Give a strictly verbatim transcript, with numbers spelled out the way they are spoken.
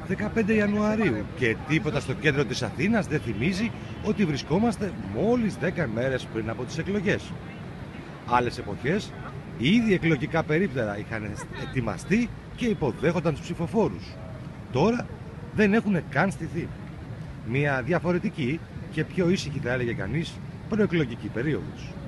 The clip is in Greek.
δεκαπέντε Ιανουαρίου και τίποτα στο κέντρο της Αθήνας δεν θυμίζει ότι βρισκόμαστε μόλις δέκα μέρες πριν από τις εκλογές. Άλλες εποχές, ήδη εκλογικά περίπτερα είχαν ετοιμαστεί και υποδέχονταν τους ψηφοφόρους. Τώρα δεν έχουν καν στηθεί. Μια διαφορετική και πιο ήσυχη, θα έλεγε κανείς, προεκλογική περίοδος.